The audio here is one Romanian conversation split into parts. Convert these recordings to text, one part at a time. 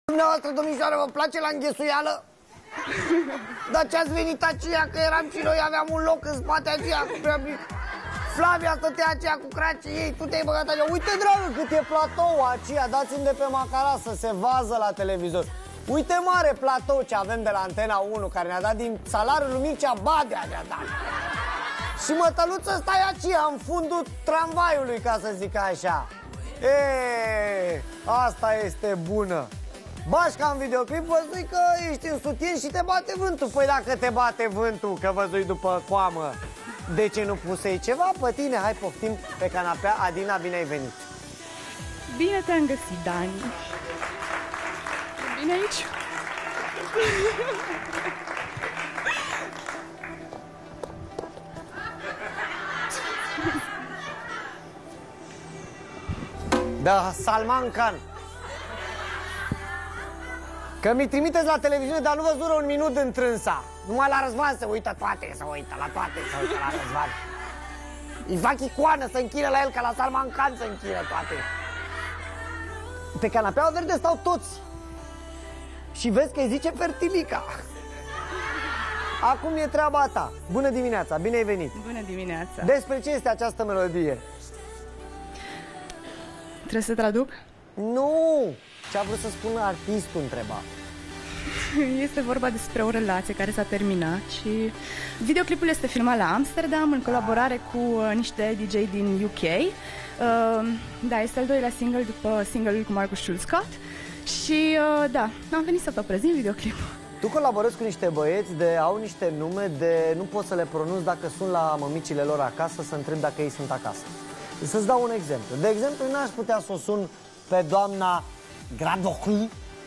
Dumneavoastră, domnișoară, vă place la înghesuială? Dar ce-ați venit aceea, că eram și noi, aveam un loc în spate aceea cu prea mic. Flavia stătea aceea cu cracii ei, tu te-ai băgat aceea. Uite, dragă, cât e platou aceea, dați-mi de pe macara să se vază la televizor. Uite mare platou ce avem de la Antena 1, care ne-a dat din salariul lui Mircea Badea, ne-a dat. Și mătăluță stai aceea în fundul tramvaiului, ca să zic așa. Asta este bună. Bașca în videoclip, văzui că ești în sutien și te bate vântul. Păi dacă te bate vântul, că văzui după coamă, de ce nu pusei ceva pe tine? Hai, poftim pe canapea. Adina, bine ai venit. Bine te-am găsit, Dani. Bine aici? Da, Salman Khan. Că mi trimiteți la televiziune, dar nu vă dură un minut întrânsa. Numai la Răzvan se uită toate, se uită la toate, se uită la Răzvan. Îi fac icoană, să închine la el, ca la Salman Khan să închine toate. Pe canapeaua verde stau toți. Și vezi că îi zice Fertilica. Acum e treaba ta. Bună dimineața, bine ai venit. Bună dimineața. Despre ce este această melodie? Trebuie să traduc? Nu! Ce-a vrut să spună artistul, întreba. Este vorba despre o relație care s-a terminat și videoclipul este filmat la Amsterdam în colaborare cu niște DJ din UK. Da, este al doilea single după single-ul cu Marcus Schulz Scott și da, am venit să vă prezint videoclipul. Tu colaborezi cu niște băieți au niște nume de nu pot să le pronunț dacă sunt la mămicile lor acasă să întreb dacă ei sunt acasă. Să-ți dau un exemplu. De exemplu, n-aș putea să o sun pe doamna Gradvohl,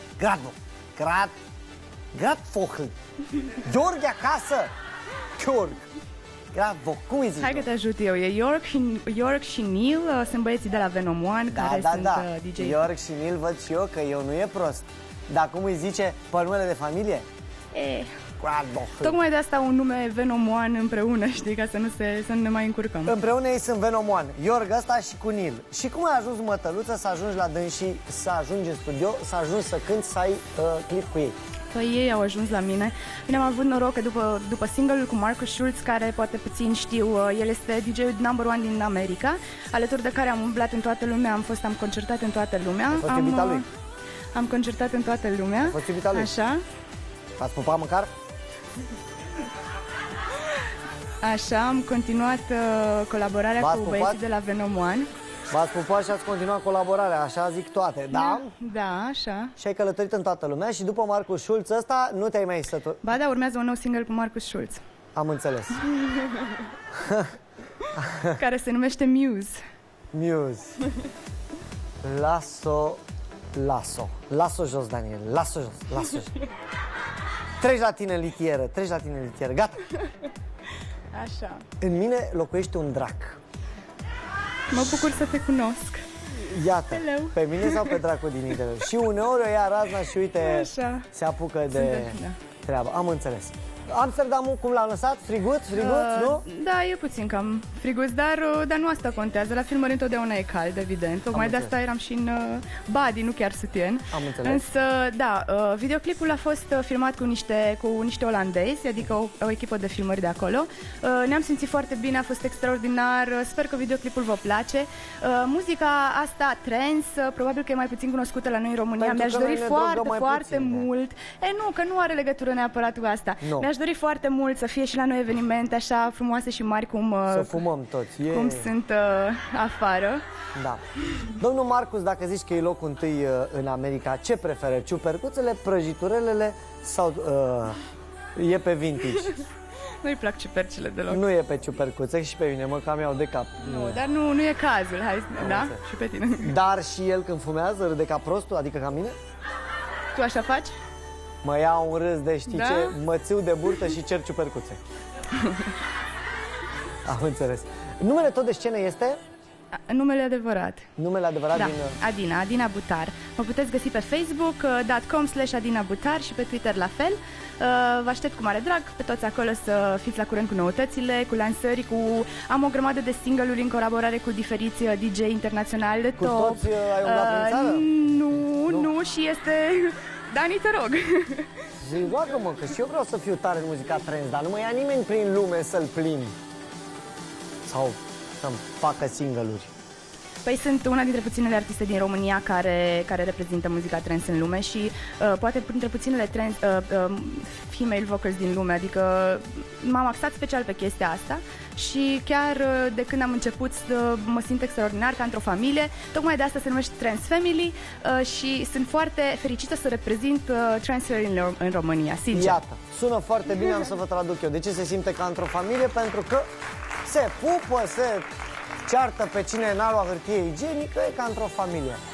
Gheorghe acasă, Gradvohl, cum îi zici? Hai că te ajut eu, e York și Neil, sunt băieții de la Venom One, care sunt DJ. York și Neil văd și eu că eu nu e prost. Dar cum îi zice pe numele de familie? Tocmai de asta un nume Venom One împreună, știi, ca să nu ne mai încurcăm. Împreună ei sunt Venom One, York ăsta și cu Neil. Și cum ai ajuns, mătăluță, să ajungi la dânsii, să ajungi în studio, să ajungi să cânti, să ai clip cu ei? Păi ei au ajuns la mine. Bine, am avut noroc că după single-ul cu Marcus Schulz, care poate puțin știu, el este DJ-ul number one din America, alături de care am umblat în toată lumea, am concertat în toată lumea. Ai fost iubita lui? Am concertat în toată lumea. Ai fost iubita lui? Așa. Ați pupat măcar? Așa, am continuat colaborarea cu băieții de la Venom One. V-ați pupat și ați continuat colaborarea, așa zic toate, da? Da, așa. Și ai călătorit în toată lumea și după Marcus Schulz ăsta nu te-ai mai săturat? Ba da, urmează un nou single cu Marcus Schulz. Am înțeles. Care se numește Muse. Muse. Las-o jos, Daniel, las-o jos. Treci la tine în litieră, gata. Așa. În mine locuiește un drac. Mă bucur să te cunosc. Iată, Hello. pe mine sau pe dracul din interior. Și uneori o ia razna și uite, așa, se apucă de treabă. Am înțeles. Amsterdamul cum l-a lăsat? Friguț, nu? Da, e puțin cam friguț, dar nu asta contează. La filmări întotdeauna e cald, evident. Tocmai de asta eram și în body, nu chiar sutien. Am înțeles. Însă, da, videoclipul a fost filmat cu niște olandezi, adică o echipă de filmări de acolo. Ne-am simțit foarte bine, a fost extraordinar. Sper că videoclipul vă place. Muzica asta, trance, probabil că e mai puțin cunoscută la noi în România. Mi-aș dori foarte mult. Nu, că nu are legătură neapărat cu asta. Mi-aș dori foarte mult să fie și la noi evenimente așa frumoase și mari cum să fumăm toți. Cum sunt afară. Da. Domnul Marcus, dacă zici că e locul întâi în America, ce preferă? Ciupercuțele, prăjiturelele sau e pe vintage? Nu-i plac ciupercile deloc. Nu e pe ciupercuțe și pe mine, mă cam iau de cap. Nu, dar nu e cazul, hai, da? Și pe tine. Dar și el când fumează râde ca prostul, adică ca mine? Tu așa faci? Mă iau un râs de știi ce, mă țiu de burtă și cer ciupercuțe. Am înțeles. Numele tot de scenă este? Numele adevărat. Numele adevărat din... Adina Butar. Mă puteți găsi pe facebook.com/Adina Butar și pe Twitter la fel. Vă aștept cu mare drag pe toți acolo să fiți la curent cu noutățile, cu lansări, am o grămadă de single-uri în colaborare cu diferiți DJ internaționali de top. Cu toți ai umblat prin țară? Nu, și Dani, te rog. Zic, roagă-mă, că și eu vreau să fiu tare în muzica trance, dar nu mă ia nimeni prin lume să-l plimb. Sau să-mi facă single-uri. Păi sunt una dintre puținele artiste din România care reprezintă muzica trance în lume și poate printre puținele female vocals din lume, adică m-am axat special pe chestia asta și chiar de când am început mă simt extraordinar ca într-o familie, tocmai de asta se numește Trance Family și sunt foarte fericită să reprezint transferul în România, sincer. Iată, sună foarte bine, am să vă traduc eu. De ce se simte ca într-o familie? Pentru că se pupă, se ceartă pe cine n-a luat hârtie igienică, e ca într-o familie.